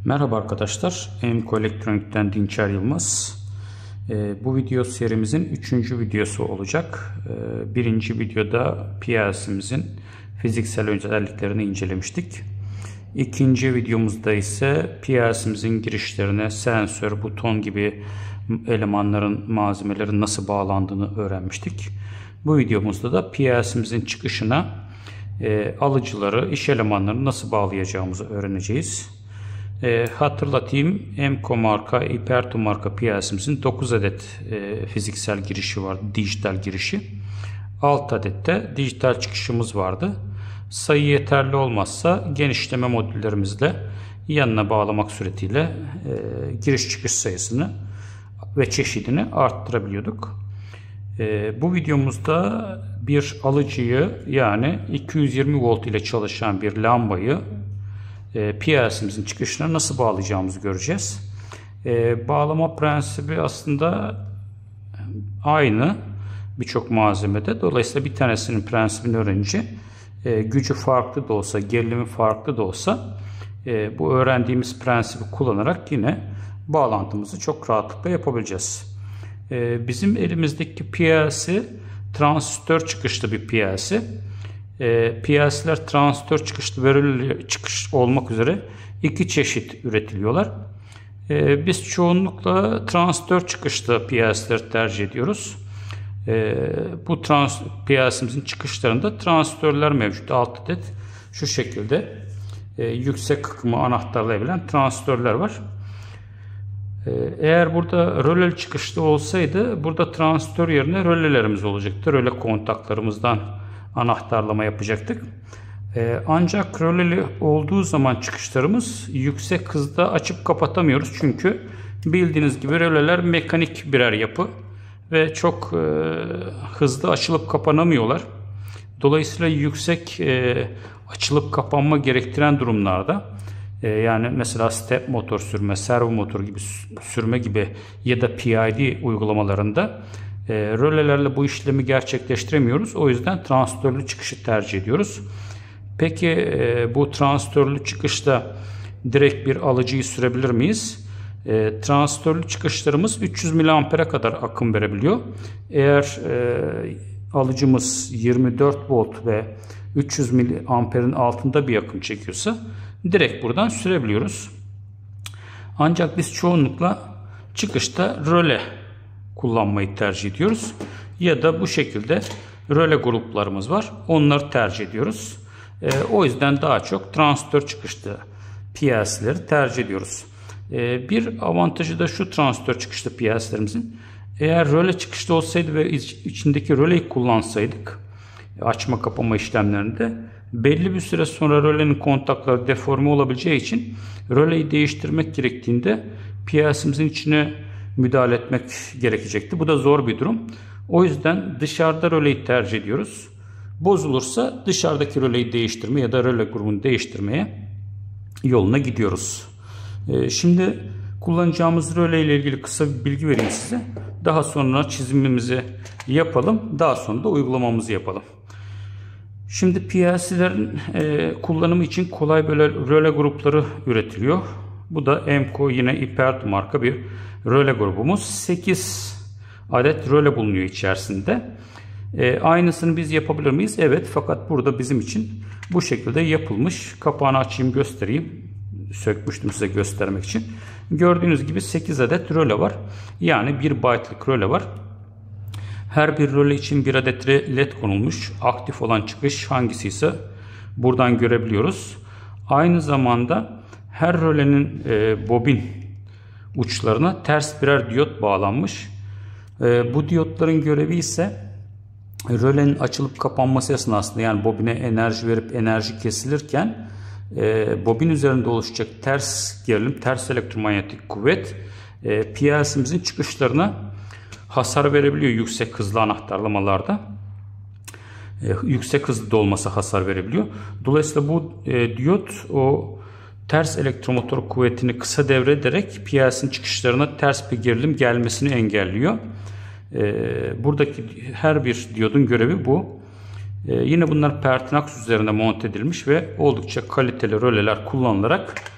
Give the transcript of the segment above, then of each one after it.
Merhaba arkadaşlar, Emco Elektronik'ten Dinçer Yılmaz. Bu video serimizin 3. videosu olacak. Birinci videoda PLC'mizin fiziksel özelliklerini incelemiştik. İkinci videomuzda ise PLC'mizin girişlerine sensör, buton gibi elemanların, malzemelerin nasıl bağlandığını öğrenmiştik. Bu videomuzda da PLC'mizin çıkışına alıcıları, iş elemanlarını nasıl bağlayacağımızı öğreneceğiz. Hatırlatayım, Emco marka, Iperto marka PLC'mizin 9 adet fiziksel girişi vardı, dijital girişi. 6 adet de dijital çıkışımız vardı. Sayı yeterli olmazsa genişleme modüllerimizle yanına bağlamak suretiyle giriş çıkış sayısını ve çeşidini arttırabiliyorduk. Bu videomuzda bir alıcıyı, yani 220 volt ile çalışan bir lambayı PLC'mizin çıkışına nasıl bağlayacağımızı göreceğiz. Bağlama prensibi aslında aynı birçok malzemede. Dolayısıyla bir tanesinin prensibini öğrenince gücü farklı da olsa, gerilimi farklı da olsa bu öğrendiğimiz prensibi kullanarak yine bağlantımızı çok rahatlıkla yapabileceğiz. Bizim elimizdeki PLC transistör çıkışlı bir PLC. PLC'ler transistör çıkışlı ve röle çıkış olmak üzere iki çeşit üretiliyorlar. Biz çoğunlukla transistör çıkışlı PLC'leri tercih ediyoruz. Bu PLC'mizin çıkışlarında transistörler mevcut. 6 adet şu şekilde yüksek akımı anahtarlayabilen transistörler var. Eğer burada röleli çıkışlı olsaydı burada transistör yerine rölelerimiz olacaktı. Röle kontaklarımızdan anahtarlama yapacaktık. Ancak röleli olduğu zaman çıkışlarımız yüksek hızda açıp kapatamıyoruz. Çünkü bildiğiniz gibi röleler mekanik birer yapı ve çok hızlı açılıp kapanamıyorlar. Dolayısıyla yüksek açılıp kapanma gerektiren durumlarda, yani mesela step motor sürme, servo motor gibi sürme gibi ya da PID uygulamalarında rölelerle bu işlemi gerçekleştiremiyoruz. O yüzden transistörlü çıkışı tercih ediyoruz. Peki bu transistörlü çıkışta direkt bir alıcıyı sürebilir miyiz? Transistörlü çıkışlarımız 300 mAh'e kadar akım verebiliyor. Eğer alıcımız 24 volt ve 300 mAh'in altında bir akım çekiyorsa direkt buradan sürebiliyoruz. Ancak biz çoğunlukla çıkışta röle kullanmayı tercih ediyoruz. Ya da bu şekilde röle gruplarımız var. Onları tercih ediyoruz. O yüzden daha çok transistör çıkışlı PLC'leri tercih ediyoruz. Bir avantajı da şu transistör çıkışlı PLC'lerimizin. Eğer röle çıkışlı olsaydı ve içindeki röleyi kullansaydık açma kapama işlemlerinde belli bir süre sonra rölenin kontakları deforme olabileceği için röleyi değiştirmek gerektiğinde PLC'mizin içine müdahale etmek gerekecekti. Bu da zor bir durum. O yüzden dışarıda röleyi tercih ediyoruz. Bozulursa dışarıdaki röleyi değiştirme ya da röle grubunu değiştirmeye yoluna gidiyoruz. Şimdi kullanacağımız röle ile ilgili kısa bir bilgi vereyim size. Daha sonra çizimimizi yapalım. Daha sonra da uygulamamızı yapalım. Şimdi PLC'lerin kullanımı için kolay böyle röle grupları üretiliyor. Bu da Emco, yine Iperto marka bir röle grubumuz. 8 adet röle bulunuyor içerisinde. Aynısını biz yapabilir miyiz? Evet, fakat burada bizim için bu şekilde yapılmış. Kapağını açayım, göstereyim. Sökmüştüm size göstermek için. Gördüğünüz gibi 8 adet röle var. Yani 1 byte'lık röle var. Her bir röle için 1 adet led konulmuş. Aktif olan çıkış hangisi ise buradan görebiliyoruz. Aynı zamanda her rölenin bobin uçlarına ters birer diyot bağlanmış. Bu diyotların görevi ise rölenin açılıp kapanması esnasında, yani bobine enerji verip enerji kesilirken bobin üzerinde oluşacak ters gerilim, ters elektromanyetik kuvvet PLC'mizin çıkışlarına hasar verebiliyor yüksek hızlı anahtarlamalarda. Yüksek hızlı da olmasa hasar verebiliyor. Dolayısıyla bu diyot o ters elektromotor kuvvetini kısa devrederek PLC'nin çıkışlarına ters bir gerilim gelmesini engelliyor. Buradaki her bir diyodun görevi bu. Yine bunlar Pertinax üzerine monte edilmiş ve oldukça kaliteli röleler kullanılarak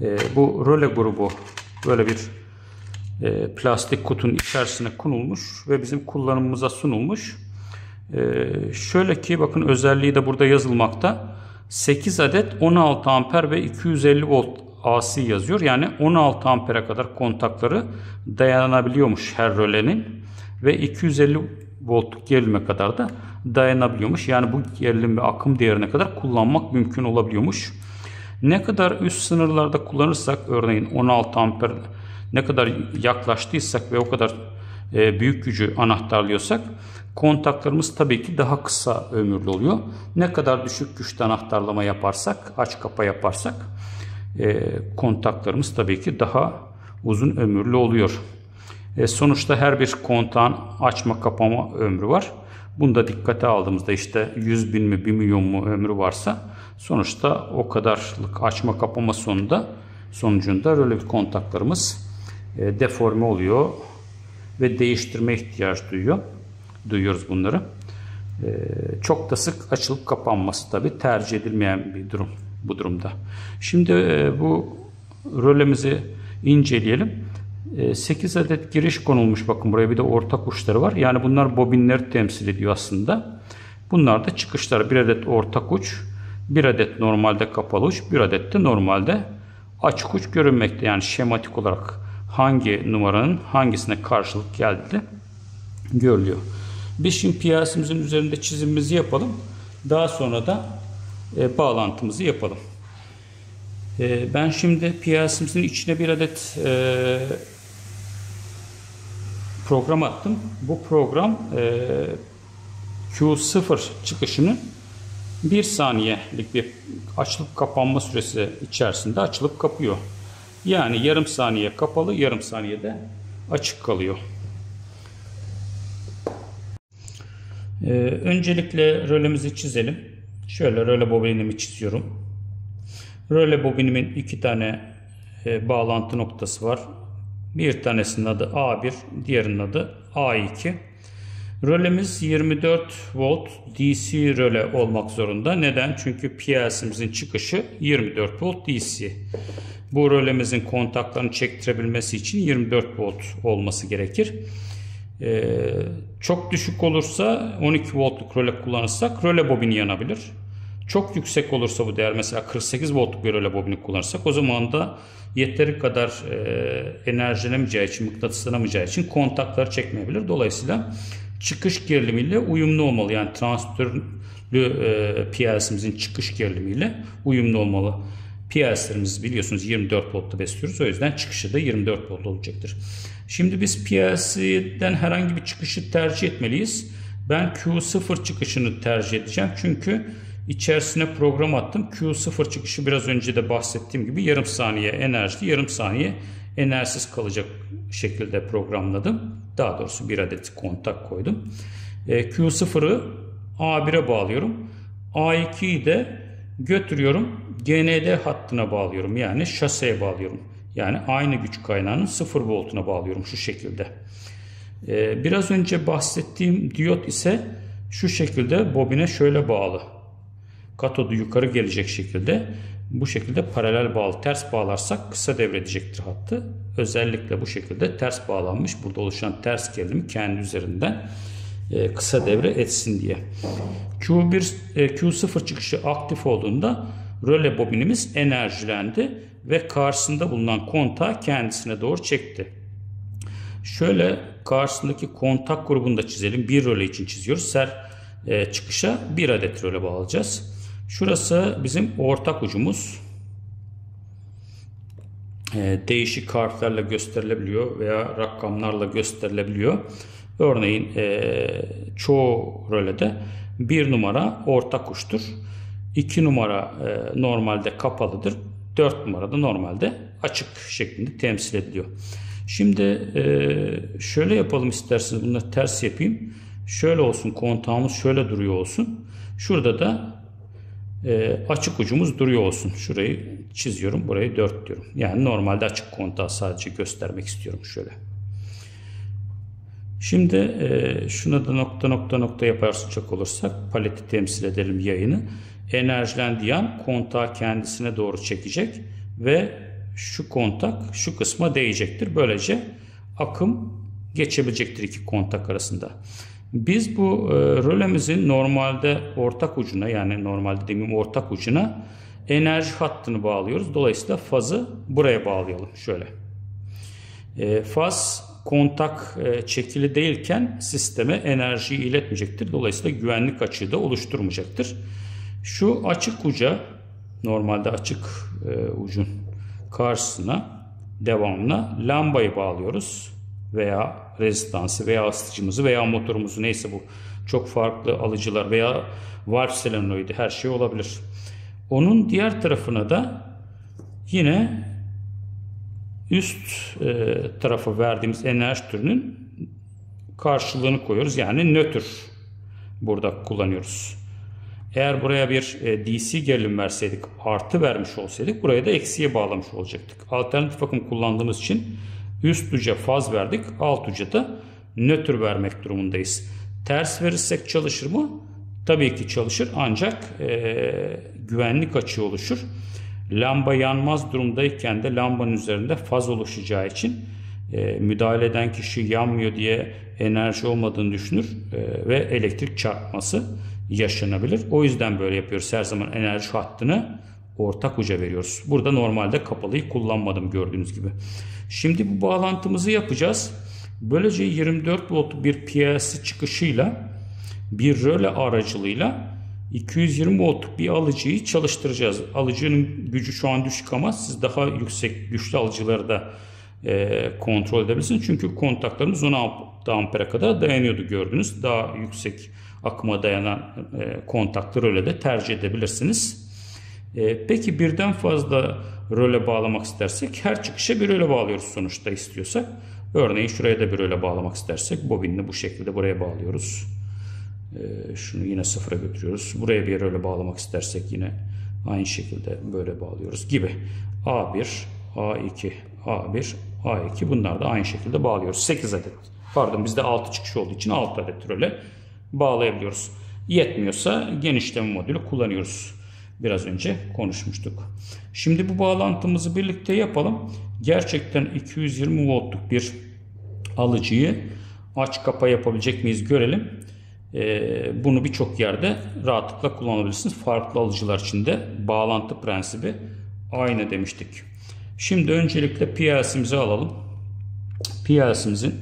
Bu röle grubu böyle bir plastik kutunun içerisine konulmuş ve bizim kullanımımıza sunulmuş. Şöyle ki bakın, özelliği de burada yazılmakta. 8 adet 16 amper ve 250 volt AC yazıyor. Yani 16 ampere kadar kontakları dayanabiliyormuş her rölenin ve 250 volt gerilime kadar da dayanabiliyormuş. Yani bu gerilim ve akım değerine kadar kullanmak mümkün olabiliyormuş. Ne kadar üst sınırlarda kullanırsak, örneğin 16 amper ne kadar yaklaştıysak ve o kadar büyük gücü anahtarlıyorsak kontaklarımız tabii ki daha kısa ömürlü oluyor. Ne kadar düşük güçte anahtarlama yaparsak, aç kapa yaparsak kontaklarımız tabii ki daha uzun ömürlü oluyor. Sonuçta her bir kontağın açma kapama ömrü var. Bunu da dikkate aldığımızda işte 100 bin mi 1 milyon mu ömrü varsa sonuçta o kadarlık açma kapama sonucunda röle kontaklarımız deforme oluyor ve değiştirme ihtiyaç duyuyoruz bunları. Çok da sık açılıp kapanması tabii tercih edilmeyen bir durum bu durumda. Şimdi bu rölemizi inceleyelim. 8 adet giriş konulmuş. Bakın buraya bir de ortak uçları var. Yani bunlar bobinleri temsil ediyor aslında. Bunlar da çıkışlar. Bir adet ortak uç, bir adet normalde kapalı uç, bir adet de normalde açık uç görünmekte. Yani şematik olarak hangi numaranın hangisine karşılık geldiği görülüyor. Biz şimdi PLC'mizin üzerinde çizimimizi yapalım. Daha sonra da bağlantımızı yapalım. Ben şimdi PLC'mizin içine bir adet program attım. Bu program Q0 çıkışının 1 saniyelik bir açılıp kapanma süresi içerisinde açılıp kapıyor. Yani yarım saniye kapalı, yarım saniyede açık kalıyor. Öncelikle rölemizi çizelim. Şöyle röle bobinimi çiziyorum. Röle bobinimin 2 tane bağlantı noktası var. Bir tanesinin adı A1, diğerinin adı A2. Rölemiz 24 volt DC röle olmak zorunda. Neden? Çünkü PLC'mizin çıkışı 24 volt DC. Bu rölemizin kontaklarını çektirebilmesi için 24 volt olması gerekir. Çok düşük olursa 12 voltluk röle kullanırsak röle bobini yanabilir. Çok yüksek olursa bu değer, mesela 48 voltluk bir röle bobini kullanırsak, o zaman da yeteri kadar enerjilemeyeceği için, mıknatıslanamayacağı için kontakları çekmeyebilir. Dolayısıyla çıkış gerilimiyle uyumlu olmalı. Yani transistörlü PLC'mizin çıkış gerilimiyle uyumlu olmalı. PLC'lerimizi biliyorsunuz 24 voltta besliyoruz. O yüzden çıkışı da 24 volt olacaktır. Şimdi biz PLC'den herhangi bir çıkışı tercih etmeliyiz. Ben Q0 çıkışını tercih edeceğim. Çünkü içerisine program attım. Q0 çıkışı biraz önce de bahsettiğim gibi yarım saniye enerjili, yarım saniye enerjisiz kalacak şekilde programladım. Daha doğrusu bir adet kontak koydum. Q0'ı A1'e bağlıyorum. A2'yi de götürüyorum. GND hattına bağlıyorum. Yani şaseye bağlıyorum. Yani aynı güç kaynağının 0 voltuna bağlıyorum şu şekilde. Biraz önce bahsettiğim diyot ise şu şekilde bobine şöyle bağlı. Katodu yukarı gelecek şekilde, bu şekilde paralel bağlı. Ters bağlarsak kısa devredecektir hattı. Özellikle bu şekilde ters bağlanmış. Burada oluşan ters gerilimi kendi üzerinden kısa devre etsin diye. Q0 çıkışı aktif olduğunda röle bobinimiz enerjilendi ve karşısında bulunan kontağı kendisine doğru çekti. Şöyle karşısındaki kontak grubunu da çizelim. Bir röle için çiziyoruz. Her çıkışa bir adet röle bağlayacağız. Şurası bizim ortak ucumuz. Değişik harflerle gösterilebiliyor veya rakamlarla gösterilebiliyor. Örneğin çoğu rölede 1 numara ortak uçtur. 2 numara normalde kapalıdır. 4 numara da normalde açık şeklinde temsil ediliyor. Şimdi şöyle yapalım isterseniz. Bunları ters yapayım. Şöyle olsun, kontağımız şöyle duruyor olsun. Şurada da açık ucumuz duruyor olsun. Şurayı çiziyorum. Burayı 4 diyorum. Yani normalde açık kontağı sadece göstermek istiyorum şöyle. Şimdi şuna da nokta yaparsak olursak, paleti temsil edelim, yayını. Enerjilendiği an kontağı kendisine doğru çekecek ve şu kontak şu kısma değecektir. Böylece akım geçebilecektir iki kontak arasında. Biz bu rölemizin normalde ortak ucuna, yani normalde demeyeyim ortak ucuna enerji hattını bağlıyoruz. Dolayısıyla fazı buraya bağlayalım. Şöyle. Faz kontak çekili değilken sisteme enerjiyi iletmeyecektir. Dolayısıyla güvenlik açığı da oluşturmayacaktır. Şu açık uca, normalde açık ucun karşısına devamlı lambayı bağlıyoruz. Veya rezistansı veya ısıtıcımızı veya motorumuzu, neyse bu çok farklı alıcılar veya valve solenoidi her şey olabilir. Onun diğer tarafına da yine üst tarafa verdiğimiz enerji türünün karşılığını koyuyoruz. Yani nötr burada kullanıyoruz. Eğer buraya bir DC gerilim verseydik, artı vermiş olsaydık buraya da eksiye bağlamış olacaktık. Alternatif akım kullandığımız için üst uca faz verdik, alt uca da nötr vermek durumundayız. Ters verirsek çalışır mı? Tabii ki çalışır, ancak güvenlik açığı oluşur. Lamba yanmaz durumdayken de lambanın üzerinde faz oluşacağı için müdahale eden kişi yanmıyor diye enerji olmadığını düşünür ve elektrik çarpması yaşanabilir. O yüzden böyle yapıyoruz. Her zaman enerji hattını ortak uca veriyoruz. Burada normalde kapalıyı kullanmadım gördüğünüz gibi. Şimdi bu bağlantımızı yapacağız. Böylece 24 volt bir PLC çıkışıyla bir röle aracılığıyla 220 voltluk bir alıcıyı çalıştıracağız. Alıcının gücü şu an düşük ama siz daha yüksek güçlü alıcıları da kontrol edebilirsiniz. Çünkü kontaklarımız 16 ampere kadar dayanıyordu gördünüz. Daha yüksek akıma dayanan kontaklı röle de tercih edebilirsiniz. Peki birden fazla röle bağlamak istersek her çıkışa bir röle bağlıyoruz sonuçta istiyorsak. Örneğin şuraya da bir röle bağlamak istersek bobinini bu şekilde buraya bağlıyoruz. Şunu yine sıfıra götürüyoruz. Buraya bir röle bağlamak istersek yine aynı şekilde böyle bağlıyoruz gibi. A1, A2, A1, A2 bunlar da aynı şekilde bağlıyoruz. 8 adet. Pardon, bizde 6 çıkış olduğu için 6 adet röle bağlayabiliyoruz. Yetmiyorsa genişleme modülü kullanıyoruz. Biraz önce konuşmuştuk. Şimdi bu bağlantımızı birlikte yapalım. Gerçekten 220 voltluk bir alıcıyı aç kapa yapabilecek miyiz görelim. Bunu birçok yerde rahatlıkla kullanabilirsiniz. Farklı alıcılar için de bağlantı prensibi aynı demiştik. Şimdi öncelikle PLC'mizi alalım. PLC'mizin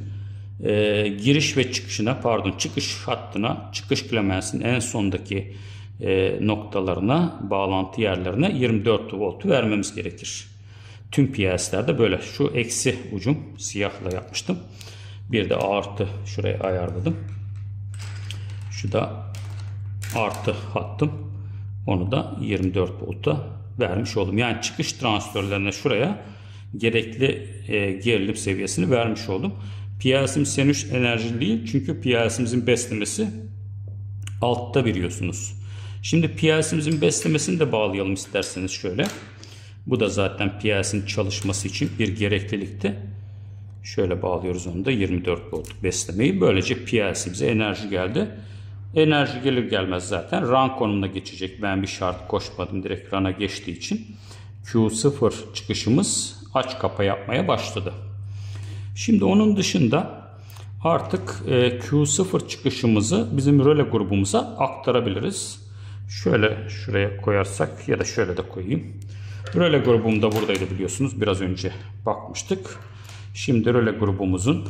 giriş ve çıkışına, pardon çıkış hattına, çıkış klemensinin en sondaki noktalarına, bağlantı yerlerine 24 voltu vermemiz gerekir. Tüm PLC'lerde böyle. Şu eksi ucum siyahla yapmıştım. Bir de artı şuraya ayarladım. Şu da artı hattım. Onu da 24 volta vermiş oldum. Yani çıkış transistörlerine şuraya gerekli gerilim seviyesini vermiş oldum. PLC'miz henüz enerjili değil. Çünkü PLC'mizin beslemesi altta biliyorsunuz. Şimdi PLC'mizin beslemesini de bağlayalım isterseniz şöyle. Bu da zaten PLC'nin çalışması için bir gereklilikte. Şöyle bağlıyoruz onu da 24 volt beslemeyi. Böylece PLC'mize enerji geldi. Enerji gelir gelmez zaten run konumuna geçecek. Ben bir şart koşmadım. Direkt run'a geçtiği için Q0 çıkışımız aç kapa yapmaya başladı. Şimdi onun dışında artık Q0 çıkışımızı bizim röle grubumuza aktarabiliriz. Şöyle şuraya koyarsak ya da şöyle de koyayım. Röle grubum da buradaydı biliyorsunuz. Biraz önce bakmıştık. Şimdi röle grubumuzun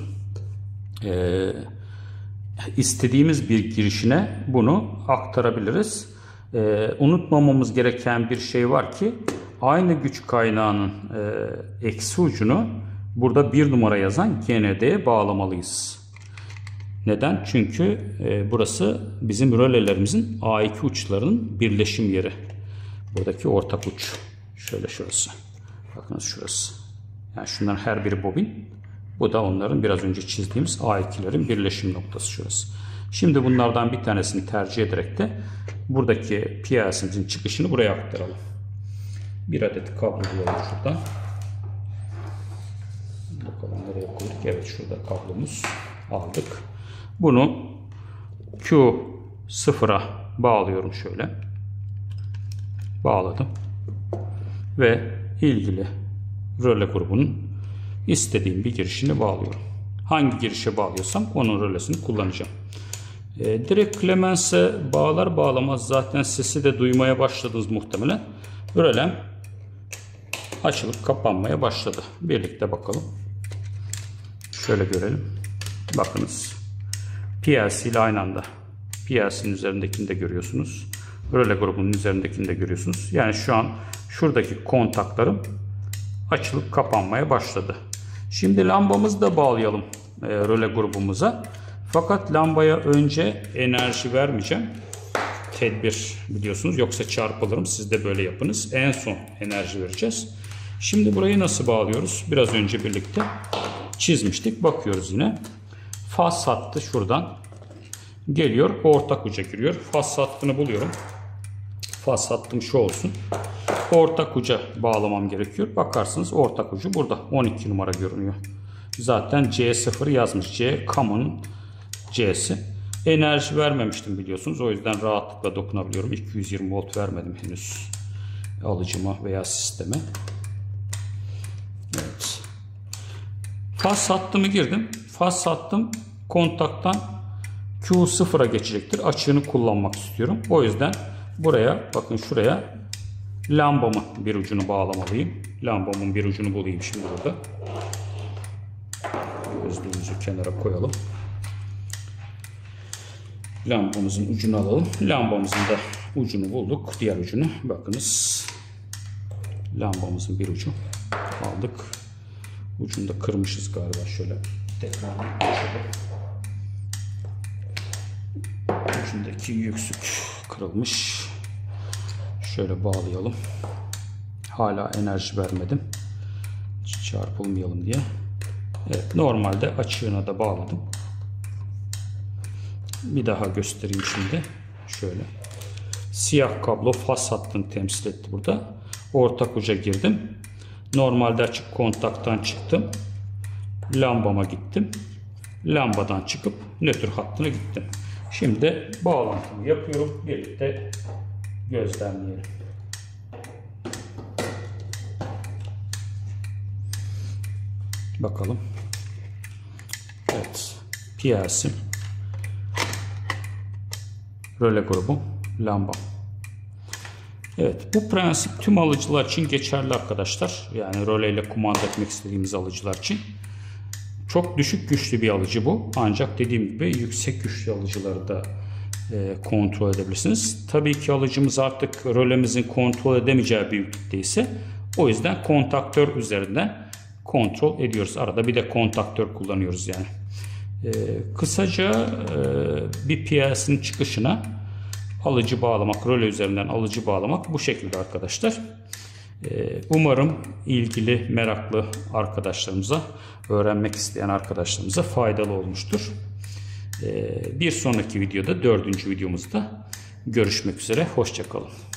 istediğimiz bir girişine bunu aktarabiliriz. Unutmamamız gereken bir şey var ki aynı güç kaynağının eksi ucunu burada 1 numara yazan GND'ye bağlamalıyız. Neden? Çünkü burası bizim rölelerimizin A2 uçlarının birleşim yeri. Buradaki ortak uç. Şöyle şurası. Bakınız şurası. Yani şunların her biri bobin. Bu da onların biraz önce çizdiğimiz A2'lerin birleşim noktası şurası. Şimdi bunlardan bir tanesini tercih ederek de buradaki PLC'mizin çıkışını buraya aktaralım. Bir adet kablo bulalım şuradan. Bakalım nereye koyduk. Evet, şurada kablomuz aldık. Bunu Q0'a bağlıyorum şöyle. Bağladım. Ve ilgili röle grubunun istediğim bir girişini bağlıyorum. Hangi girişe bağlıyorsam onun rölesini kullanacağım. Direkt Clemens'e bağlar bağlamaz zaten sesi de duymaya başladınız muhtemelen. Rölem açılıp kapanmaya başladı. Birlikte bakalım. Şöyle görelim. Bakınız. PLC ile aynı anda. PLC'nin üzerindekini de görüyorsunuz. Röle grubunun üzerindekini de görüyorsunuz. Yani şu an şuradaki kontaklarım açılıp kapanmaya başladı. Şimdi lambamızı da bağlayalım röle grubumuza. Fakat lambaya önce enerji vermeyeceğim. Tedbir biliyorsunuz. Yoksa çarpılırım. Siz de böyle yapınız. En son enerji vereceğiz. Şimdi burayı nasıl bağlıyoruz? Biraz önce birlikte çizmiştik. Bakıyoruz yine. Faz hattı şuradan geliyor. Ortak uca giriyor. Faz hattını buluyorum. Faz hattım şu olsun. Ortak uca bağlamam gerekiyor. Bakarsınız ortak ucu burada. 12 numara görünüyor. Zaten C0 yazmış. C Common'un C'si. Enerji vermemiştim biliyorsunuz. O yüzden rahatlıkla dokunabiliyorum. 220 volt vermedim henüz alıcıma veya sisteme. Evet. Faz hattımı girdim. Faz hattım kontaktan Q0'a geçecektir. Açığını kullanmak istiyorum. O yüzden buraya bakın şuraya lambamın bir ucunu bağlamalıyım. Lambamın bir ucunu bulayım şimdi burada. Gözlüğümüzü kenara koyalım. Lambamızın ucunu alalım. Lambamızın da ucunu bulduk. Diğer ucunu bakınız. Lambamızın bir ucu aldık. Ucunu da kırmışız galiba. Şöyle tekrar açalım. Ucundaki yüksük kırılmış. Şöyle bağlayalım. Hala enerji vermedim. Çarpılmayalım diye. Evet, normalde açığına da bağladım. Bir daha göstereyim şimdi. Şöyle. Siyah kablo faz hattını temsil etti burada. Ortak uca girdim. Normalde açık kontaktan çıktım. Lambama gittim. Lambadan çıkıp nötr hattına gittim. Şimdi bağlantımı yapıyorum. Birlikte gözlemleyelim. Bakalım. Evet. PLC. Röle grubu. Lamba. Evet. Bu prensip tüm alıcılar için geçerli arkadaşlar. Yani röle ile kumanda etmek istediğimiz alıcılar için. Çok düşük güçlü bir alıcı bu. Ancak dediğim gibi yüksek güçlü alıcıları da kontrol edebilirsiniz. Tabii ki alıcımız artık rölemizin kontrol edemeyeceği büyüklükte ise o yüzden kontaktör üzerinden kontrol ediyoruz. Arada bir de kontaktör kullanıyoruz yani. Kısaca bir PLC'nin çıkışına alıcı bağlamak, röle üzerinden alıcı bağlamak bu şekilde arkadaşlar. Umarım ilgili, meraklı arkadaşlarımıza, öğrenmek isteyen arkadaşlarımıza faydalı olmuştur. Bir sonraki videoda, 4. videomuzda görüşmek üzere. Hoşça kalın.